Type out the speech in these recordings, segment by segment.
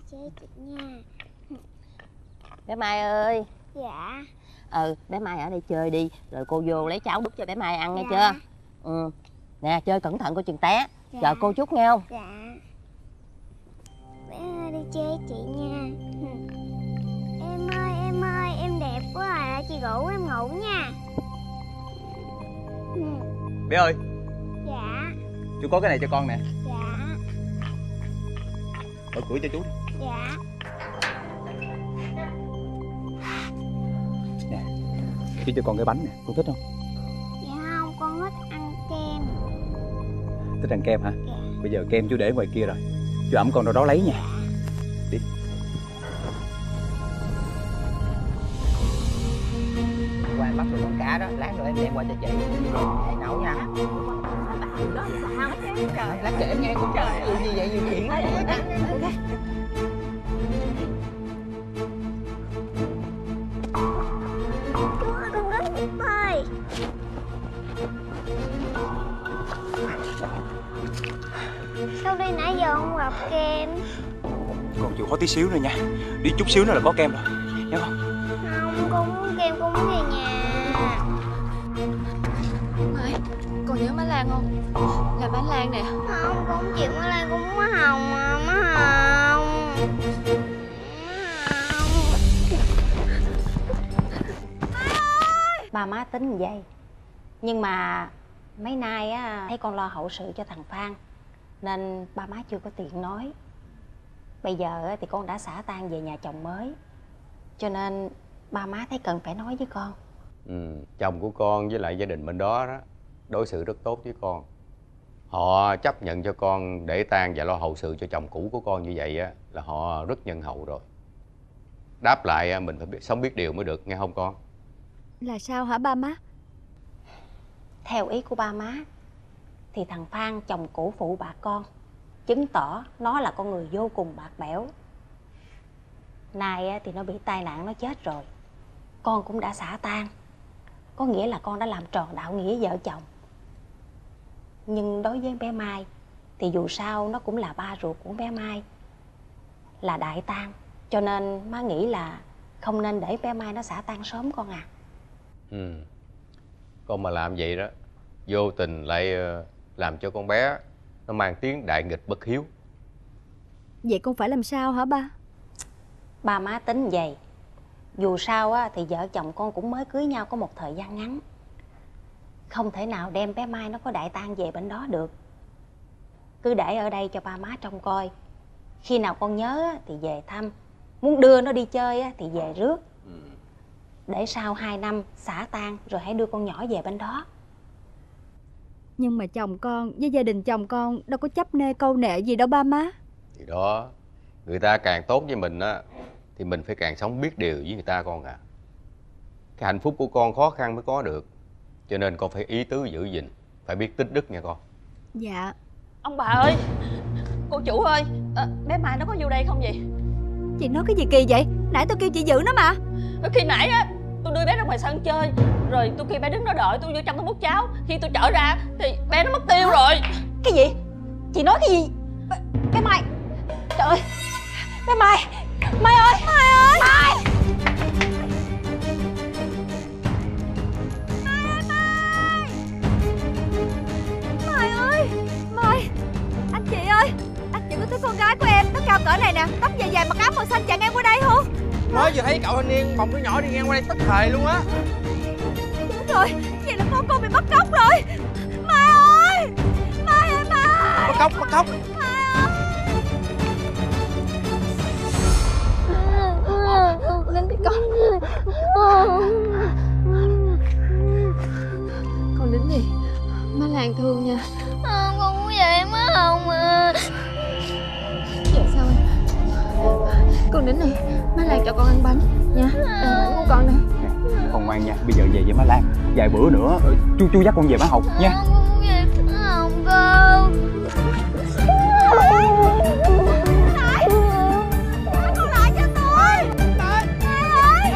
chơi chị nha. Bé Mai ơi. Dạ. Bé Mai ở đây chơi đi, rồi cô vô lấy cháo đút cho bé Mai ăn nghe Dạ. chưa? Nè, chơi cẩn thận cô chừng té. Dạ. Chờ cô chút nghe không? Dạ. Bé ơi đi chơi chị nha. Em ơi, em đẹp quá à, chị rủ em ngủ nha. Bé ơi. Dạ. Chú có cái này cho con nè. Dạ. Mở cửa cho chú đi. Dạ. Nè, chú cho con cái bánh nè, con thích không? Dạ không, con thích ăn kem. Thích ăn kem hả? Dạ. Bây giờ kem chú để ngoài kia rồi, chú ẵm con đâu đó lấy nha. Đi. Qua bắt được con cá đó, lát nữa em đem qua cho chị. Chị nấu nha. Trời, lát kể em nghe con trời. Gì vậy, nhiều chuyện quá. Chú ơi, con đến Phúc ơi. Sao đi nãy giờ không gặp kem? Còn chịu khó tí xíu nữa nha. Đi chút xíu nữa là có kem rồi, nhớ không? Không, con muốn kem, con muốn về nhà. Mai, con nhớ má Lan không? Là má Lan nè. Không, con không chịu má Lan, con muốn má Hồng à, má Hồng. Ba má tính vậy. Nhưng mà mấy nay á, thấy con lo hậu sự cho thằng Phan nên ba má chưa có tiện nói. Bây giờ thì con đã xả tang về nhà chồng mới, cho nên ba má thấy cần phải nói với con. Chồng của con với lại gia đình bên đó đối xử rất tốt với con. Họ chấp nhận cho con để tang và lo hậu sự cho chồng cũ của con như vậy á, là họ rất nhân hậu rồi. Đáp lại mình phải sống biết điều mới được, nghe không con? Là sao hả ba má? Theo ý của ba má thì thằng Phan chồng cũ phụ bạc con, chứng tỏ nó là con người vô cùng bạc bẽo. Nay thì nó bị tai nạn, nó chết rồi. Con cũng đã xả tang, có nghĩa là con đã làm tròn đạo nghĩa vợ chồng. Nhưng đối với bé Mai thì dù sao nó cũng là ba ruột của bé Mai, là đại tang, cho nên má nghĩ là không nên để bé Mai nó xả tang sớm con à. Con mà làm vậy đó, vô tình lại làm cho con bé nó mang tiếng đại nghịch bất hiếu. Vậy con phải làm sao hả ba? Ba má tính vậy. Dù sao thì vợ chồng con cũng mới cưới nhau có một thời gian ngắn, không thể nào đem bé Mai nó có đại tang về bên đó được. Cứ để ở đây cho ba má trông coi. Khi nào con nhớ thì về thăm, muốn đưa nó đi chơi thì về rước. Để sau 2 năm xả tang rồi hãy đưa con nhỏ về bên đó. Nhưng mà chồng con với gia đình chồng con đâu có chấp nê câu nệ gì đâu ba má. Thì đó, người ta càng tốt với mình á thì mình phải càng sống biết điều với người ta con à. Cái hạnh phúc của con khó khăn mới có được, cho nên con phải ý tứ giữ gìn, phải biết tích đức nha con. Dạ. Ông bà ơi, cô chủ ơi, bé Mai nó có vô đây không vậy? Chị nói cái gì kỳ vậy? Nãy tôi kêu chị giữ nó mà. Khi nãy á, tôi đưa bé ra ngoài sân chơi, rồi tôi kêu bé đứng đó đợi tôi vô trong tôi múc cháo. Khi tôi trở ra thì bé nó mất tiêu rồi. Cái gì? Chị nói cái gì? Bé Mai. Trời ơi, bé Mai. Mai ơi, Mai ơi, Mai. Mai ơi, Mai. Anh chị ơi, anh chị có thấy con gái của em nó cao cỡ này nè, tóc dài dài mặc áo màu xanh chạy ngang qua đây không? Mới vừa thấy cậu thanh niên bồng đứa nhỏ đi ngang qua đây tức thời luôn á. Đúng rồi, vậy là con bị bắt cóc rồi. Mai ơi, Mai ơi, Mai. Bắt cóc. Lên đi con. Con đến đi, má Lan thương nha. Con muốn về má Hồng à. Vậy sao em? Con đến đây, má Lan cho con ăn bánh nha. Bánh của con đây. Con ngoan nha, bây giờ về với má Lan. Vài bữa nữa chú dắt con về má Hồng nha. Con muốn về má Hồng con. Con lại cho tôi. Mai ơi.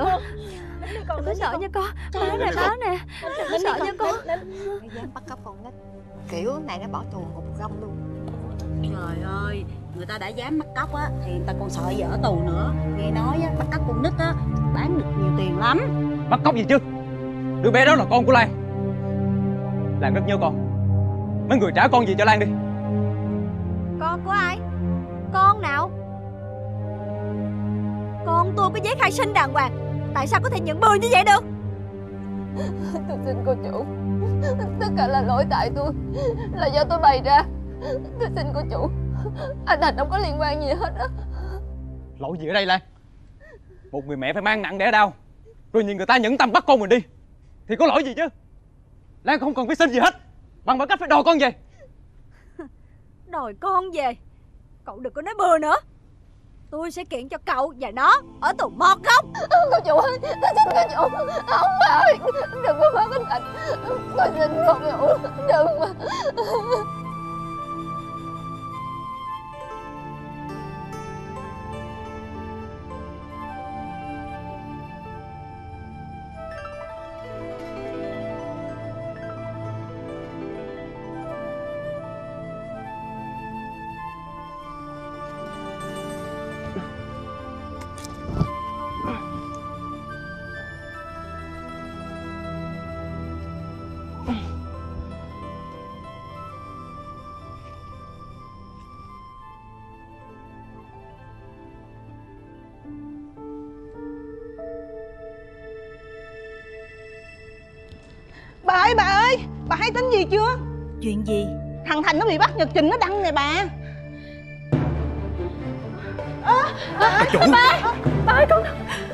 Đừng có sợ nha con. Má nè, má nè. Đừng có sợ nha con. Cái dám bắt cóc con nít kiểu này nó bỏ tù một gông luôn. Trời ơi, người ta đã dám bắt cóc á thì người ta còn sợ gì ở tù nữa. Nghe nói á, bắt cóc con nít á bán được nhiều tiền lắm. Bắt cóc gì chứ? Đứa bé đó là con của Lan. Lan rất nhớ con. Mấy người trả con gì cho Lan đi. Con của ai? Con nào? Con tôi có giấy khai sinh đàng hoàng, tại sao có thể nhận bừa như vậy được? Tôi xin cô chủ, tất cả là lỗi tại tôi, là do tôi bày ra. Tôi xin cô chủ, anh Thành không có liên quan gì hết á. Lỗi gì ở đây Lan? Một người mẹ phải mang nặng đẻ đau, rồi nhìn người ta nhẫn tâm bắt con mình đi, thì có lỗi gì chứ? Lan không cần phải xin gì hết, bằng mọi cách phải đòi con về. Đòi con về? Cậu đừng có nói bừa nữa. Tôi sẽ kiện cho cậu và nó ở tù mọt không? Cô chủ ơi, tôi xin cô chủ, ông ơi, đừng có bắt anh Thành. Tôi xin cô chủ, đừng mà. Bà ơi, bà hay tin gì chưa? Chuyện gì? Thằng Thành nó bị bắt, nhật trình nó đăng nè bà. Bà chủ. Bà ơi con.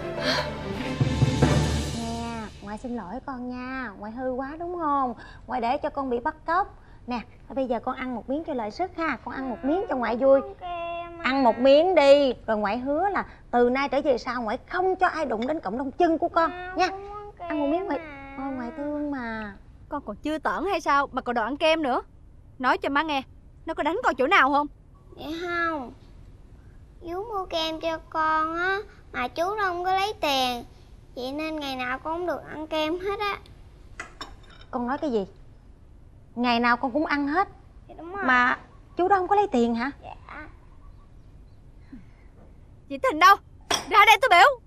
Nè, ngoại xin lỗi con nha. Ngoại hư quá đúng không? Ngoại để cho con bị bắt cóc. Nè, bây giờ con ăn một miếng cho lợi sức ha. Con ăn một miếng cho ngoại vui. Ăn một miếng đi. Rồi ngoại hứa là từ nay trở về sau ngoại không cho ai đụng đến cọng lông chân của con nha. Ăn một miếng ngoại. Ôi ngoại thương mà. Con còn chưa tởn hay sao mà còn đòi ăn kem nữa? Nói cho má nghe, nó có đánh con chỗ nào không? Dạ không. Chú mua kem cho con á, mà chú không có lấy tiền, vậy nên ngày nào con cũng được ăn kem hết á. Con nói cái gì? Ngày nào con cũng ăn hết? Dạ đúng rồi. Mà chú đó không có lấy tiền hả? Dạ. Chị Thìn đâu? Ra đây tôi biểu.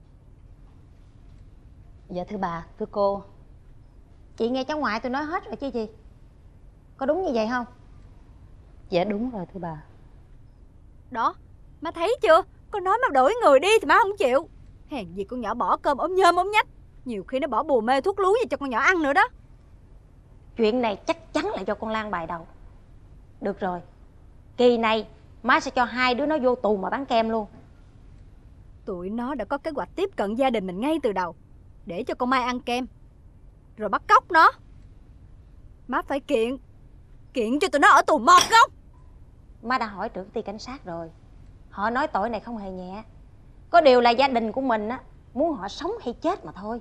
Dạ thưa bà, thưa cô, chị nghe cháu ngoại tôi nói hết rồi chứ gì? Có đúng như vậy không? Dạ đúng rồi thưa bà. Đó, má thấy chưa? Con nói má đuổi người đi thì má không chịu. Hèn gì con nhỏ bỏ cơm ốm nhơm ốm nhách. Nhiều khi nó bỏ bùa mê thuốc lú gì cho con nhỏ ăn nữa đó. Chuyện này chắc chắn là do con Lan bài đầu. Được rồi, kỳ này má sẽ cho hai đứa nó vô tù mà bán kem luôn. Tụi nó đã có kế hoạch tiếp cận gia đình mình ngay từ đầu, để cho con Mai ăn kem rồi bắt cóc nó. Má phải kiện cho tụi nó ở tù mọt không? Má đã hỏi trưởng ty cảnh sát rồi, họ nói tội này không hề nhẹ. Có điều là gia đình của mình á, muốn họ sống hay chết mà thôi.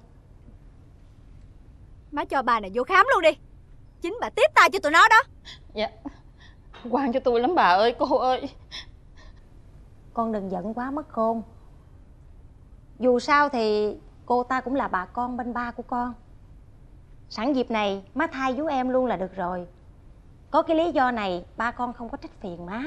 Má cho bà này vô khám luôn đi, chính bà tiếp tay cho tụi nó đó. Dạ, quan cho tôi lắm bà ơi, cô ơi. Con đừng giận quá mất khôn. Dù sao thì cô ta cũng là bà con bên ba của con. Sẵn dịp này má thay vú em luôn là được rồi. Có cái lý do này ba con không có trách phiền má.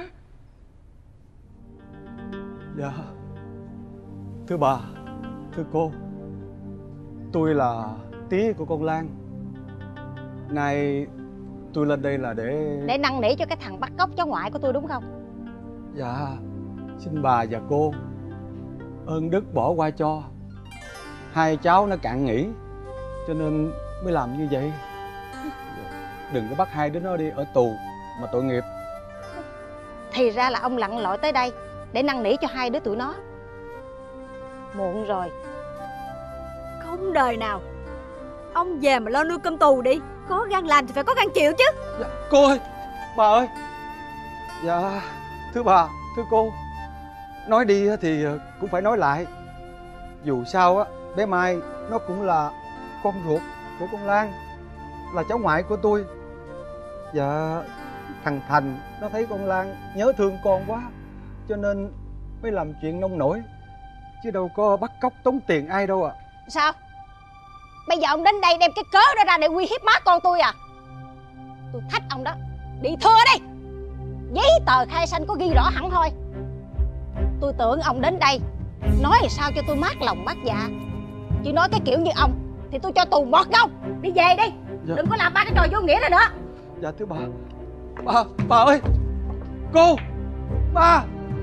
Dạ. Thưa bà, thưa cô, tôi là tía của con Lan. Nay tôi lên đây là để năn nỉ cho cái thằng bắt cóc cháu ngoại của tôi đúng không? Dạ, xin bà và cô ơn đức bỏ qua cho. Hai cháu nó cạn nghĩ cho nên mới làm như vậy. Đừng có bắt hai đứa nó đi ở tù mà tội nghiệp. Thì ra là ông lặn lội tới đây để năn nỉ cho hai đứa tụi nó. Muộn rồi. Không đời nào. Ông về mà lo nuôi cơm tù đi. Có gan làm thì phải có gan chịu chứ. Dạ, cô ơi, bà ơi. Dạ, thưa bà, thưa cô, nói đi thì cũng phải nói lại. Dù sao á, bé Mai nó cũng là con ruột của con Lan, là cháu ngoại của tôi. Dạ, thằng Thành nó thấy con Lan nhớ thương con quá, cho nên mới làm chuyện nông nổi. chứ đâu có bắt cóc tống tiền ai đâu ạ. Sao? Bây giờ ông đến đây đem cái cớ đó ra để uy hiếp má con tôi à? Tôi thách ông đó, đi thưa đi. Giấy tờ khai sanh có ghi rõ hẳn thôi. Tôi tưởng ông đến đây nói sao cho tôi mát lòng mát dạ, chứ nói cái kiểu như ông thì tôi cho tù một gông. Đi về đi. Dạ. Đừng có làm ba cái trò vô nghĩa này nữa. Dạ thưa bà ơi, cô, ba.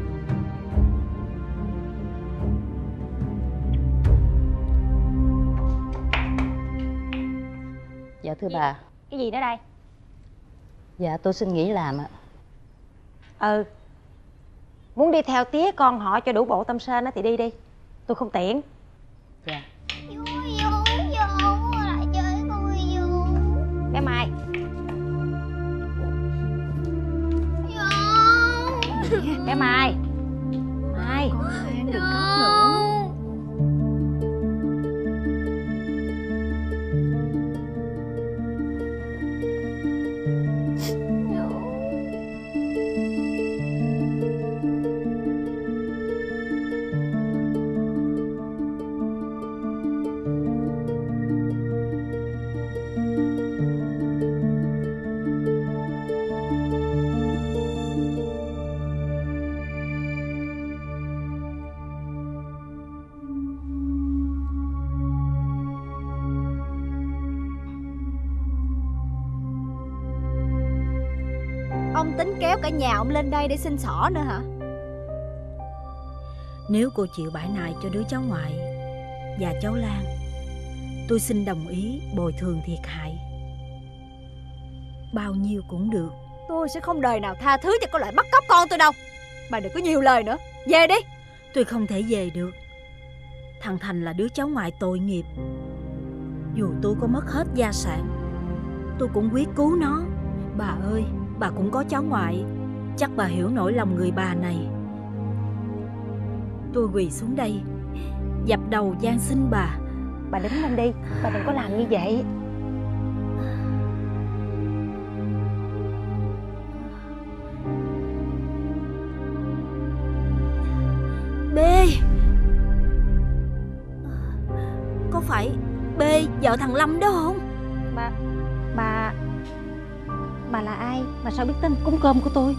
Dạ thưa bà. Cái gì nữa đây? Dạ tôi xin nghỉ làm ạ. Muốn đi theo tía con họ cho đủ bộ tâm sên thì đi đi. Tôi không tiện. Dạ. Vô lại chơi tôi vô. Bé Mai. Bé Mai. Mai. Đừng khóc nữa. Ông tính kéo cả nhà ông lên đây để xin xỏ nữa hả? Nếu cô chịu bãi nại cho đứa cháu ngoại và cháu Lan, tôi xin đồng ý bồi thường thiệt hại. Bao nhiêu cũng được. Tôi sẽ không đời nào tha thứ cho cái loại bắt cóc con tôi đâu. Bà đừng có nhiều lời nữa. Về đi. Tôi không thể về được. Thằng Thành là đứa cháu ngoại tội nghiệp. Dù tôi có mất hết gia sản, tôi cũng quyết cứu nó. Bà ơi, bà cũng có cháu ngoại, chắc bà hiểu nỗi lòng người bà này. Tôi quỳ xuống đây, dập đầu van xin bà. Bà đứng lên đi, bà đừng có làm như vậy. B, có phải B vợ thằng Lâm đó không? Bà là ai mà sao biết tên cúng cơm của tôi?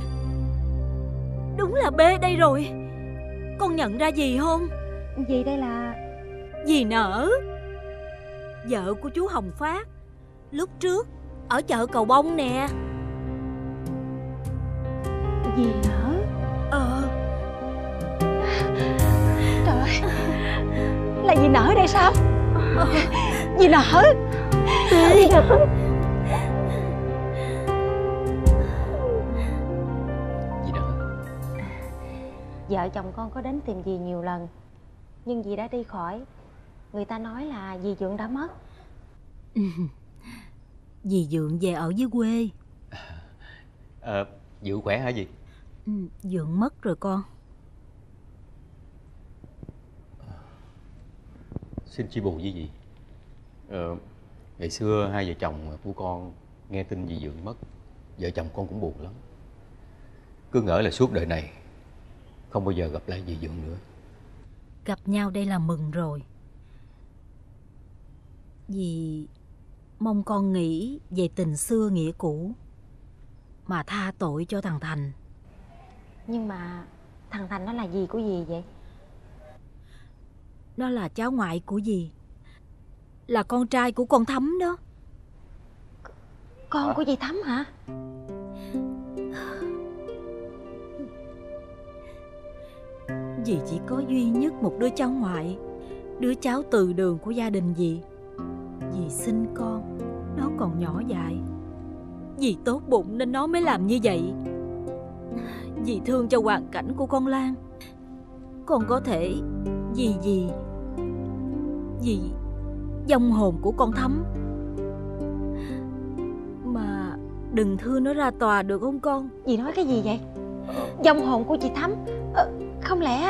Đúng là B đây rồi. Con nhận ra gì không? Gì đây là? Dì Nở, vợ của chú Hồng Phát lúc trước ở chợ Cầu Bông nè. Dì Nở? Trời ơi, là dì Nở đây sao? Dì Nở. Dì Nở. Vợ chồng con có đến tìm dì nhiều lần, nhưng dì đã đi khỏi. Người ta nói là dì Dượng đã mất. Dì Dượng về ở dưới quê. Dượng khỏe hả dì? Dượng mất rồi con. Xin chia buồn với dì. Ngày xưa hai vợ chồng của con nghe tin dì Dượng mất, vợ chồng con cũng buồn lắm. Cứ ngỡ là suốt đời này không bao giờ gặp lại dì Dượng nữa. Gặp nhau đây là mừng rồi. Dì mong con nghĩ về tình xưa nghĩa cũ mà tha tội cho thằng Thành. Nhưng mà thằng Thành nó là gì của dì vậy? Nó là cháu ngoại của dì, là con trai của con Thắm đó. Con của dì Thắm hả? Dì chỉ có duy nhất một đứa cháu ngoại, đứa cháu từ đường của gia đình dì. Dì sinh con, nó còn nhỏ dại. Dì tốt bụng nên nó mới làm như vậy. Dì thương cho hoàn cảnh của con Lan. Con có thể dì vong hồn của con Thắm. Mà đừng thưa nó ra tòa được không con? Dì nói cái gì vậy? Vong hồn của chị Thắm? Không lẽ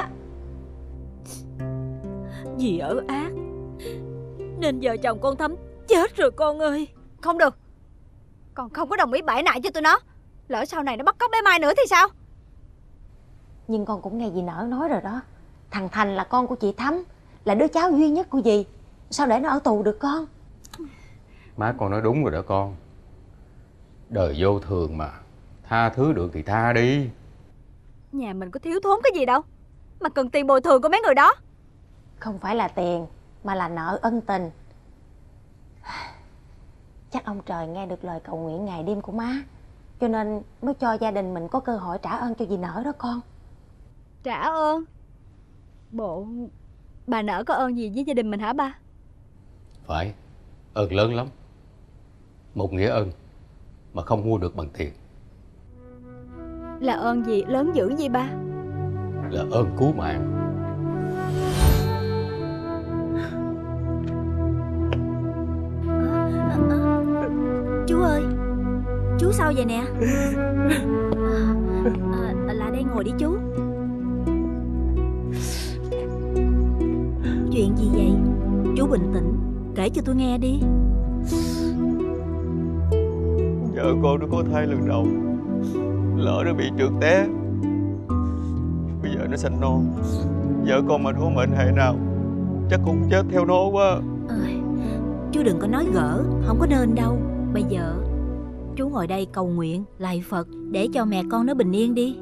dì ở ác nên vợ chồng con Thắm chết rồi con ơi. Không được. Con không có đồng ý bãi nại cho tụi nó. Lỡ sau này nó bắt cóc bé Mai nữa thì sao? Nhưng con cũng nghe dì Nở nói rồi đó. Thằng Thành là con của chị Thắm, là đứa cháu duy nhất của dì. Sao để nó ở tù được con? Má con nói đúng rồi đó con. Đời vô thường mà, tha thứ được thì tha đi. Nhà mình có thiếu thốn cái gì đâu mà cần tiền bồi thường của mấy người đó. Không phải là tiền, mà là nợ ân tình. Chắc ông trời nghe được lời cầu nguyện ngày đêm của má, cho nên mới cho gia đình mình có cơ hội trả ơn cho dì Nở đó con. Trả ơn? Bộ bà Nở có ơn gì với gia đình mình hả ba? Phải, ơn lớn lắm. Một nghĩa ơn mà không mua được bằng tiền. Là ơn gì lớn dữ gì ba? Là ơn cứu mạng. Chú ơi, chú sao vậy nè? Lại đây ngồi đi chú. Chuyện gì vậy? Chú bình tĩnh, kể cho tôi nghe đi. Vợ con nó có thai lần đầu, lỡ nó bị trượt té, bây giờ nó sanh non. Vợ con mà có mệnh hệ nào chắc cũng chết theo nó quá. Chú đừng có nói gỡ, không có nên đâu. Bây giờ chú ngồi đây cầu nguyện, lạy Phật để cho mẹ con nó bình yên đi.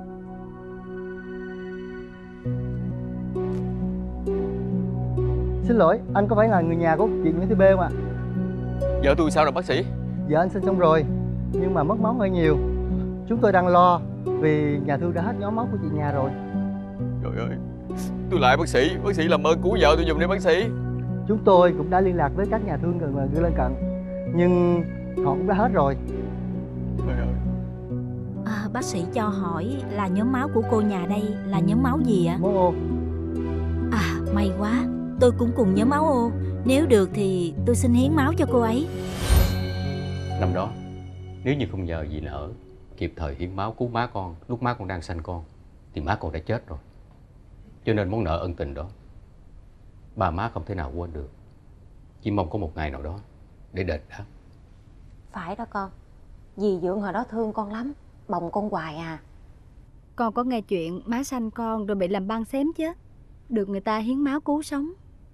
Xin lỗi, anh có phải là người nhà của chị Nguyễn Thị B không ạ? Vợ tôi sao rồi bác sĩ? Vợ anh sinh xong rồi, nhưng mà mất máu hơi nhiều. Chúng tôi đang lo vì nhà thương đã hết nhóm máu của chị nhà rồi. Trời ơi, tôi lại bác sĩ làm ơn cứu vợ tôi giùm đi bác sĩ. Chúng tôi cũng đã liên lạc với các nhà thương gần và lân cận, nhưng họ cũng đã hết rồi. Trời ơi. Bác sĩ cho hỏi là nhóm máu của cô nhà đây là nhóm máu gì ạ? Máu O. May quá, tôi cũng cùng nhóm máu O. Nếu được thì tôi xin hiến máu cho cô ấy. Năm đó, nếu như không nhờ dì Nở kịp thời hiến máu cứu má con lúc má con đang sanh con, thì má con đã chết rồi. Cho nên món nợ ân tình đó bà má không thể nào quên được. Chỉ mong có một ngày nào đó để đền đáp. Phải đó con. Dì Dượng hồi đó thương con lắm, bồng con hoài à. Con có nghe chuyện má sanh con rồi bị làm băng xém chết, được người ta hiến máu cứu sống.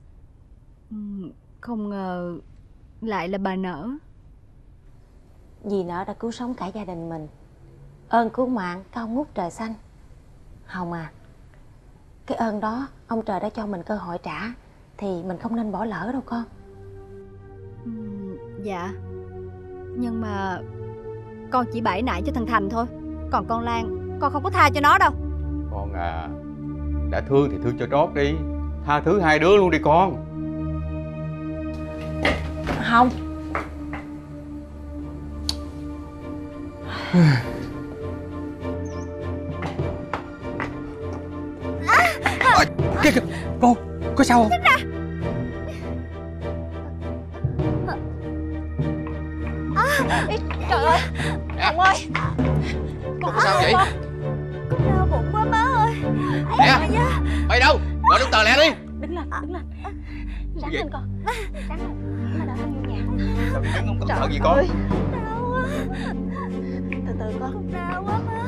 Không ngờ lại là bà Nở. Dì Nở đã cứu sống cả gia đình mình. Ơn cứu mạng cao ngút trời xanh. Hồng à, cái ơn đó ông trời đã cho mình cơ hội trả, thì mình không nên bỏ lỡ đâu con. Dạ, nhưng mà con chỉ bãi nại cho thằng Thành thôi. Còn con Lan, con không có tha cho nó đâu. Con à, đã thương thì thương cho trót đi. Tha thứ hai đứa luôn đi con. Không. Kìa, cô, có sao không? Trời ơi, Hồng ơi, Con có sao vậy? Con đau bụng quá má ơi. Nè, mày đâu? Gọi doctor lẹ đi. Đứng lên, đứng lên. Ráng Vậy? lên con. Ráng lên, má đỡ con vô nhà. Sao đứng không cẩn thận gì con? Đau quá. Từ từ con. Đau quá má.